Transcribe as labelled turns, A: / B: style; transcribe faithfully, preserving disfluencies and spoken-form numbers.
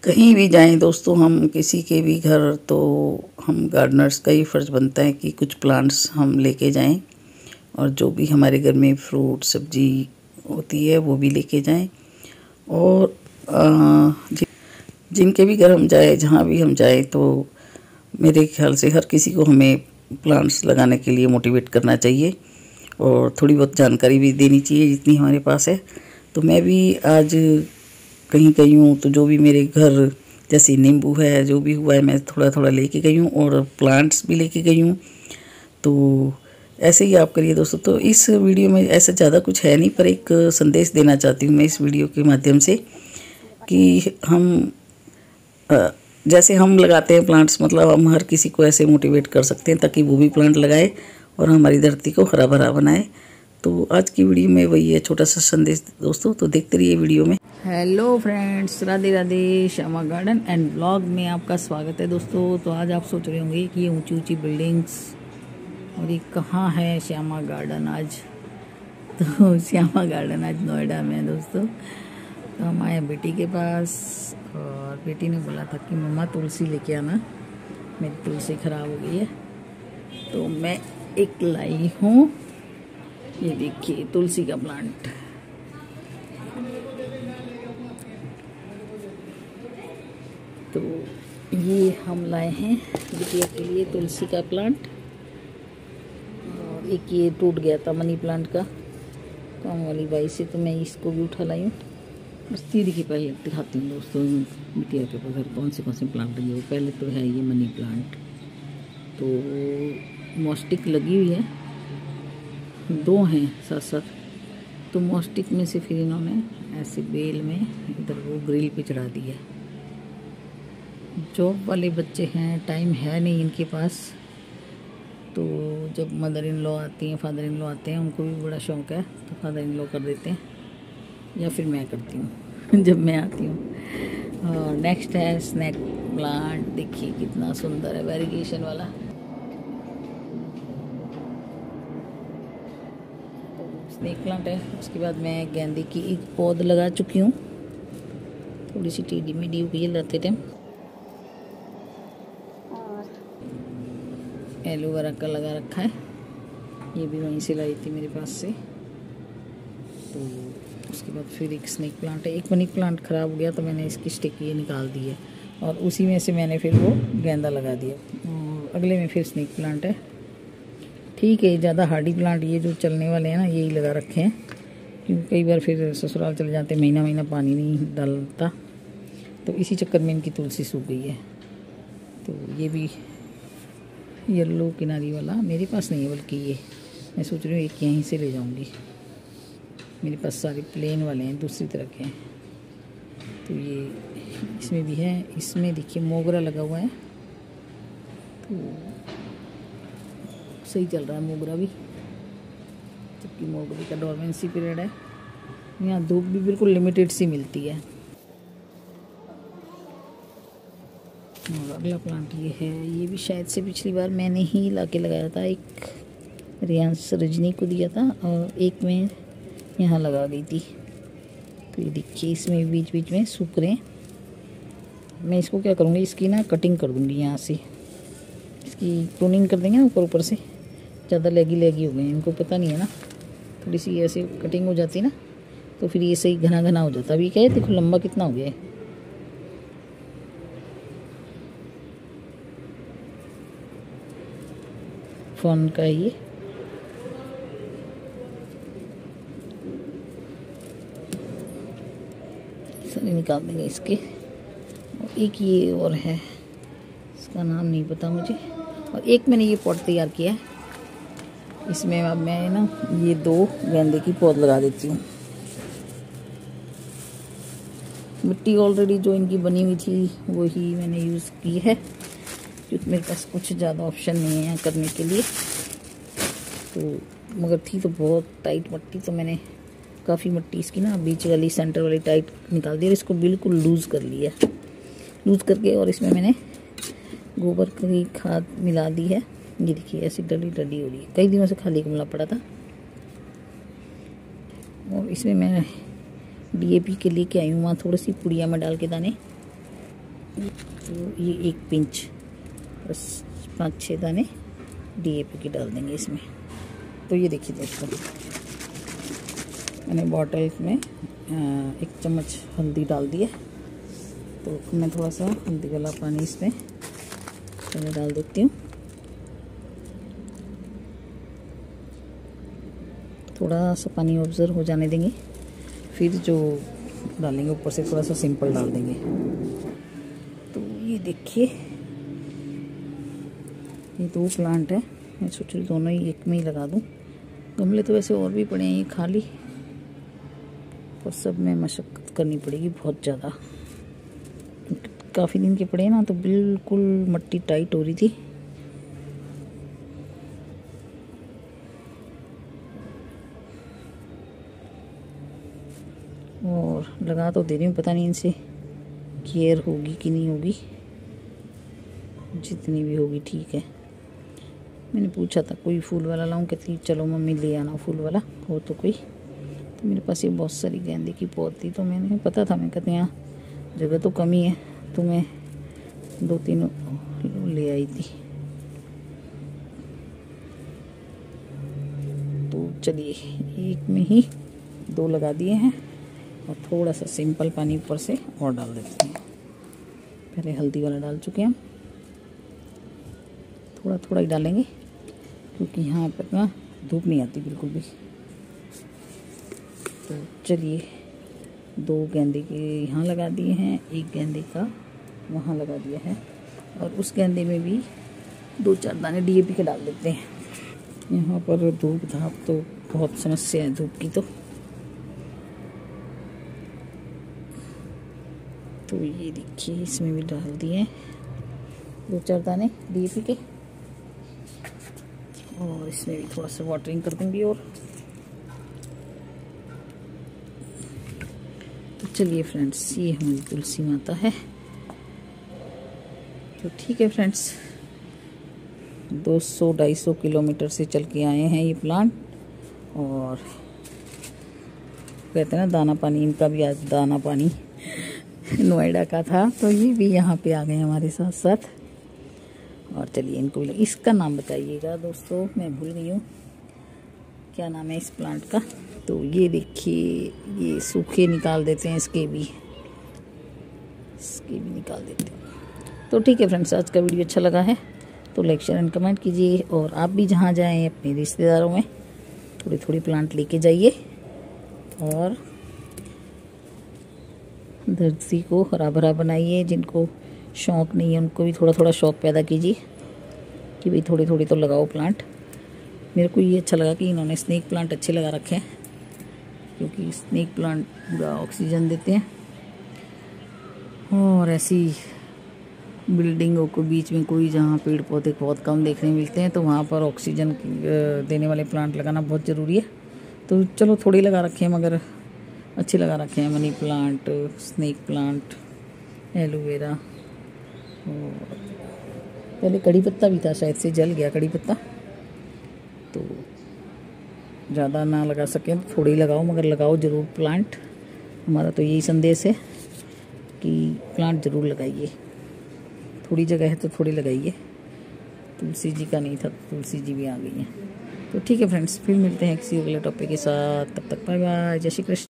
A: कहीं भी जाएं दोस्तों, हम किसी के भी घर, तो हम गार्डनर्स का ही फ़र्ज़ बनता है कि कुछ प्लांट्स हम लेके जाएं और जो भी हमारे घर में फ्रूट सब्जी होती है वो भी लेके जाएं। और आ, जिनके भी घर हम जाए, जहाँ भी हम जाए, तो मेरे ख्याल से हर किसी को हमें प्लांट्स लगाने के लिए मोटिवेट करना चाहिए और थोड़ी बहुत जानकारी भी देनी चाहिए जितनी हमारे पास है। तो मैं भी आज कहीं गई हूँ तो जो भी मेरे घर, जैसे नींबू है, जो भी हुआ है, मैं थोड़ा थोड़ा लेके गई हूँ और प्लांट्स भी लेके गई हूँ। तो ऐसे ही आप करिए दोस्तों। तो इस वीडियो में ऐसा ज़्यादा कुछ है नहीं, पर एक संदेश देना चाहती हूँ मैं इस वीडियो के माध्यम से कि हम जैसे हम लगाते हैं प्लांट्स, मतलब हम हर किसी को ऐसे मोटिवेट कर सकते हैं ताकि वो भी प्लांट लगाए और हमारी धरती को हरा भरा बनाए। तो आज की वीडियो में वही है, छोटा सा संदेश दोस्तों। तो देखते रहिए वीडियो में।
B: Hello friends, Radhe Radhe. Shyama garden and blog में आपका स्वागत है दोस्तों। तो आज आप सोच रहे होंगे कि ये ऊंची ऊंची बिल्डिंग्स और ये कहाँ है श्यामा गार्डन आज। तो श्यामा गार्डन आज नोएडा में है दोस्तों। तो हम आए बेटी के पास और बेटी ने बोला था कि मम्मा तुलसी लेके आना, मेरी तुलसी ख़राब हो गई है। तो मैं एक लाई हूँ, ये देखिए तुलसी का प्लांट। तो ये हम लाए हैं बिटिया के लिए तुलसी का प्लांट। और एक ये टूट गया था मनी प्लांट का काम वाली बाई से, तो मैं इसको भी उठा लाई हूँ। बस दीदी की पहले दिखाती हूँ दोस्तों बिटिया के घर कौन से कौन से प्लांट लगे हुए। पहले तो है ये मनी प्लांट, तो मॉस्टिक लगी हुई है, दो हैं साथ साथ। तो मॉस्टिक में से फिर इन्होंने ऐसे बेल में इधर वो ग्रिल पे चढ़ा दी है। जॉब वाले बच्चे हैं, टाइम है नहीं इनके पास, तो जब मदर इन लॉ आती हैं, फादर इन लॉ आते हैं, उनको भी बड़ा शौक़ है, तो फादर इन लॉ कर देते हैं या फिर मैं करती हूँ जब मैं आती हूँ। और नेक्स्ट है स्नैक प्लांट। देखिए कितना सुंदर है, वेरिगेशन वाला। स्नैक प्लांट है। उसके बाद मैं गेंदे की एक पौध लगा चुकी हूँ, थोड़ी सी टेढ़ी मेढ़ी हो गई है लाते टाइम। एलोवेरा का लगा रखा है, ये भी वहीं से लाई थी मेरे पास से। तो उसके बाद फिर एक स्नेक प्लांट है। एक मनी प्लांट ख़राब हो गया तो मैंने इसकी स्टिक ये निकाल दी है और उसी में से मैंने फिर वो गेंदा लगा दिया। और अगले में फिर स्नेक प्लांट है। ठीक है, ज़्यादा हार्डी प्लांट ये जो चलने वाले हैं ना, यही लगा रखे हैं, क्योंकि कई बार फिर ससुराल चले जाते, महीना महीना पानी नहीं डालता, तो इसी चक्कर में इनकी तुलसी सूख गई है। तो ये भी येलो किनारी वाला मेरे पास नहीं है, बल्कि ये मैं सोच रही हूँ एक यहीं से ले जाऊँगी। मेरे पास सारे प्लेन वाले हैं, दूसरी तरह के हैं। तो ये इसमें भी है। इसमें देखिए मोगरा लगा हुआ है, तो सही चल रहा है मोगरा भी, जबकि मोगरे का डोरमेंसी पीरियड है। यहाँ धूप भी बिल्कुल लिमिटेड सी मिलती है। और अगला प्लांट ये है, ये भी शायद से पिछली बार मैंने ही ला के लगाया था। एक रियांश रजनी को दिया था और एक में यहाँ लगा गई थी। तो ये देखिए इसमें बीच बीच में सूख रहे हैं। मैं इसको क्या करूँगी, इसकी ना कटिंग कर दूँगी यहाँ से, इसकी प्रूनिंग कर देंगे ना ऊपर ऊपर से। ज़्यादा लेगी लेगी हो गई, इनको पता नहीं है ना, थोड़ी सी ऐसे कटिंग हो जाती ना, तो फिर ये सही घना घना हो जाता। अभी क्या है, देखो लंबा कितना हो गया है। फोन का ये सारे निकाल देंगे इसके। और एक ये और है, इसका नाम नहीं पता मुझे। और एक मैंने ये पॉट तैयार किया है, इसमें अब मैं ना ये दो गेंदे की पौध लगा देती हूँ। मिट्टी ऑलरेडी जो इनकी बनी हुई थी वही मैंने यूज़ की है, क्योंकि मेरे पास कुछ ज़्यादा ऑप्शन नहीं है यहाँ करने के लिए। तो मगर थी तो बहुत टाइट मट्टी, तो मैंने काफ़ी मट्टी इसकी ना बीच वाली सेंटर वाली टाइट निकाल दी और इसको बिल्कुल लूज़ कर लिया, लूज़ करके। और इसमें मैंने गोबर की खाद मिला दी है। ये देखिए ऐसी डली डली हो रही है, कई दिनों से खाली गमला पड़ा था। और इसमें मैं डीएपी के लेके आई हूँ, वहाँ थोड़ी सी पुड़िया में डाल के दाने, तो ये एक पिंच बस पाँच छः दाने डीएपी की डाल देंगे इसमें। तो ये देखिए दोस्तों, मैंने बॉटल में एक चम्मच हल्दी डाल दी है। तो मैं थोड़ा सा हल्दी वाला पानी इसमें पहले डाल देती हूँ। थोड़ा सा पानी ऑब्जर्व हो जाने देंगे, फिर जो डालेंगे ऊपर से थोड़ा सा सिंपल डाल देंगे। तो ये देखिए, ये दो प्लांट है, मैं सोच रही दोनों ही एक में ही लगा दूँ। गमले तो वैसे और भी पड़े हैं ये खाली, पर सब में मशक्कत करनी पड़ेगी बहुत ज़्यादा। काफ़ी दिन के पड़े ना, तो बिल्कुल मिट्टी टाइट हो रही थी। और लगा तो दे रही हूँ, पता नहीं इनसे केयर होगी कि नहीं होगी। जितनी भी होगी ठीक है। मैंने पूछा था कोई फूल वाला लाऊं, कहती चलो मम्मी ले आना फूल वाला हो तो कोई। तो मेरे पास ये बहुत सारी गेंदे की पौध थी, तो मैंने पता था, मैं कहते यहाँ जगह तो कमी है, तो मैं दो तीन ले आई थी। तो चलिए, एक में ही दो लगा दिए हैं और थोड़ा सा सिंपल पानी ऊपर से और डाल देते हैं। पहले हल्दी वाला डाल चुके हैं हम, थोड़ा थोड़ा ही डालेंगे क्योंकि यहाँ पर ना धूप नहीं आती बिल्कुल भी। तो चलिए, दो गेंदे के यहाँ लगा दिए हैं, एक गेंदे का वहाँ लगा दिया है, और उस गेंदे में भी दो चार दाने डीएपी के डाल देते हैं। यहाँ पर धूप धाप तो बहुत समस्या है धूप की। तो तो ये देखिए, इसमें भी डाल दिए दो चार दाने डीएपी के, और इसमें भी थोड़ा सा वाटरिंग कर दूंगी। और तो चलिए फ्रेंड्स, ये हमारी तुलसी माता है। तो ठीक है फ्रेंड्स, दो सौ ढाई सौ किलोमीटर से चल के आए हैं ये प्लांट, और कहते हैं ना दाना पानी, इनका भी आज दाना पानी नोएडा का था, तो ये भी यहाँ पे आ गए हमारे साथ साथ। और चलिए, इनको इसका नाम बताइएगा दोस्तों, मैं भूल गई हूँ क्या नाम है इस प्लांट का। तो ये देखिए, ये सूखे निकाल देते हैं, इसके भी इसके भी निकाल देते हैं। तो ठीक है फ्रेंड्स, आज का वीडियो अच्छा लगा है तो लाइक शेयर एंड कमेंट कीजिए, और आप भी जहाँ जाएं अपने रिश्तेदारों में थोड़ी थोड़ी प्लांट लेके जाइए, और धरती को हरा भरा बनाइए। जिनको शौक़ नहीं है उनको भी थोड़ा थोड़ा शौक़ पैदा कीजिए कि भाई थोड़ी थोड़ी तो लगाओ प्लांट। मेरे को ये अच्छा लगा कि इन्होंने स्नेक प्लांट अच्छे लगा रखे हैं, क्योंकि स्नेक प्लांट पूरा ऑक्सीजन देते हैं। और ऐसी बिल्डिंगों को बीच में कोई जहाँ पेड़ पौधे बहुत कम देखने मिलते हैं, तो वहाँ पर ऑक्सीजन देने वाले प्लांट लगाना बहुत ज़रूरी है। तो चलो, थोड़ी लगा रखे हैं मगर अच्छे लगा रखे हैं। Money plant, snake plant, aloe vera, और पहले कड़ी पत्ता भी था, शायद से जल गया कड़ी पत्ता। तो ज़्यादा ना लगा सकें तो थोड़ी लगाओ, मगर लगाओ ज़रूर प्लांट। हमारा तो यही संदेश है कि प्लांट ज़रूर लगाइए। थोड़ी जगह है तो थोड़ी लगाइए। तुलसी जी का नहीं था, तुलसी जी भी आ गई हैं। तो ठीक है फ्रेंड्स, फिर मिलते हैं किसी अगले टॉपिक के साथ। तब तक बाय बाय, जय श्री कृष्ण।